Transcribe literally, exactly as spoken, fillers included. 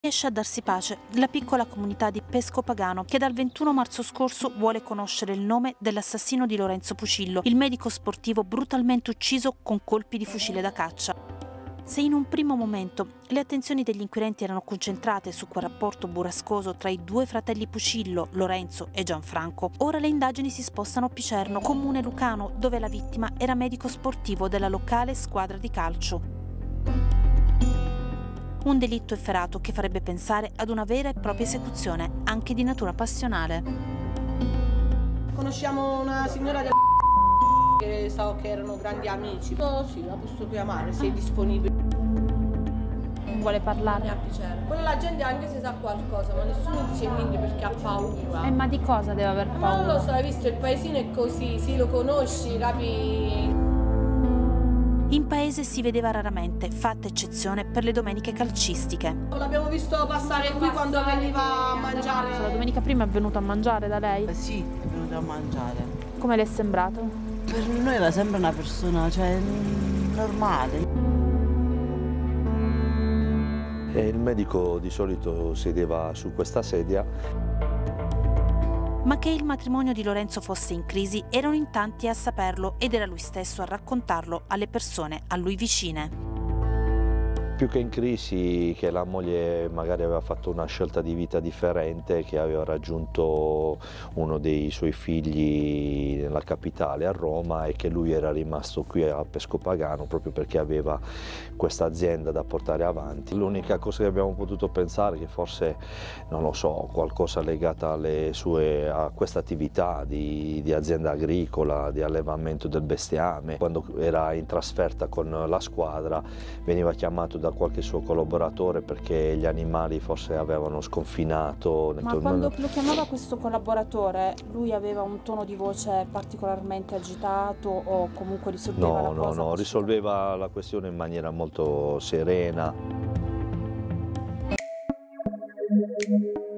Riesce a darsi pace la piccola comunità di Pescopagano che dal ventuno marzo scorso vuole conoscere il nome dell'assassino di Lorenzo Pucillo, il medico sportivo brutalmente ucciso con colpi di fucile da caccia. Se in un primo momento le attenzioni degli inquirenti erano concentrate su quel rapporto burrascoso tra i due fratelli Pucillo, Lorenzo e Gianfranco, ora le indagini si spostano a Picerno, comune lucano, dove la vittima era medico sportivo della locale squadra di calcio. Un delitto efferato che farebbe pensare ad una vera e propria esecuzione, anche di natura passionale. Conosciamo una signora del che so che erano grandi amici. Oh, sì, la posso chiamare, se è disponibile. Vuole parlare? A piacere. Quella gente anche se sa qualcosa, ma nessuno dice niente perché ha paura. Eh, ma di cosa deve aver paura? Ma non lo so, hai visto, il paesino è così, sì, lo conosci, capi? In paese si vedeva raramente, fatta eccezione per le domeniche calcistiche. L'abbiamo visto passare qui quando veniva a mangiare. La domenica prima è venuto a mangiare da lei? Eh sì, è venuto a mangiare. Come le è sembrato? Per noi era sempre una persona, cioè, normale. E il medico di solito sedeva su questa sedia. Ma che il matrimonio di Lorenzo fosse in crisi erano in tanti a saperlo ed era lui stesso a raccontarlo alle persone a lui vicine. Più che in crisi, che la moglie magari aveva fatto una scelta di vita differente, che aveva raggiunto uno dei suoi figli nella capitale, a Roma, e che lui era rimasto qui a Pescopagano proprio perché aveva questa azienda da portare avanti. L'unica cosa che abbiamo potuto pensare è che forse, non lo so, qualcosa legata alle sue, a questa attività di, di azienda agricola, di allevamento del bestiame. Quando era in trasferta con la squadra veniva chiamato da qualche suo collaboratore perché gli animali forse avevano sconfinato. Ma quando lo chiamava questo collaboratore, lui aveva un tono di voce particolarmente agitato o comunque risolveva no, la no, cosa? No, no, risolveva la questione in maniera molto serena.